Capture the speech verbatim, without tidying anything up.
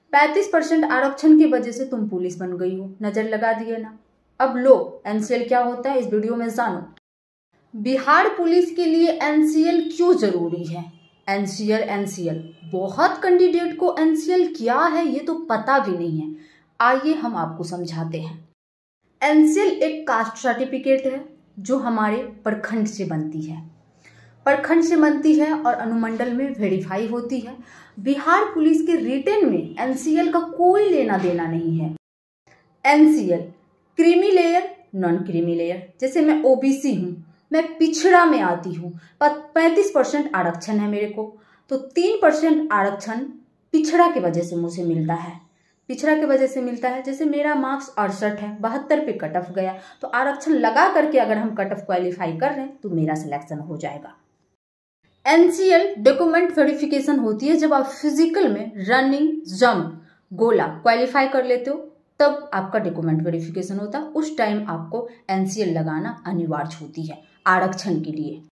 पैंतीस परसेंट आरक्षण की वजह से तुम पुलिस बन गई हो, नजर लगा दिए ना। अब लो, एनसीएल क्या होता है इस वीडियो में जानो। बिहार पुलिस के लिए एनसीएल क्यों जरूरी है। एनसीएल एनसीएल बहुत कैंडिडेट को एनसीएल क्या है ये तो पता भी नहीं है। आइए हम आपको समझाते हैं। एनसीएल एक कास्ट सर्टिफिकेट है जो हमारे प्रखंड से बनती है प्रखंड से बनती है और अनुमंडल में वेरीफाई होती है। बिहार पुलिस के रिटेन में एनसीएल का कोई लेना देना नहीं है। NCL creamy layer, non creamy layer. जैसे मैं ओबीसी हूं, मैं पिछड़ा में आती हूँ, पैंतीस परसेंट आरक्षण है मेरे को, तो तीन परसेंट आरक्षण पिछड़ा की वजह से मुझे मिलता है। पिछड़ा की वजह से मिलता है। जैसे मेरा मार्क्स अड़सठ है, बहत्तर पे कट ऑफ गया, तो आरक्षण लगा करके अगर हम कट ऑफ क्वालिफाई कर रहे हैं तो मेरा सिलेक्शन हो जाएगा। एनसीएल डॉक्यूमेंट वेरिफिकेशन होती है जब आप फिजिकल में रनिंग, जंप, गोला क्वालिफाई कर लेते हो, तब आपका डॉक्यूमेंट वेरिफिकेशन होता है। उस टाइम आपको एनसीएल लगाना अनिवार्य होती है आरक्षण के लिए।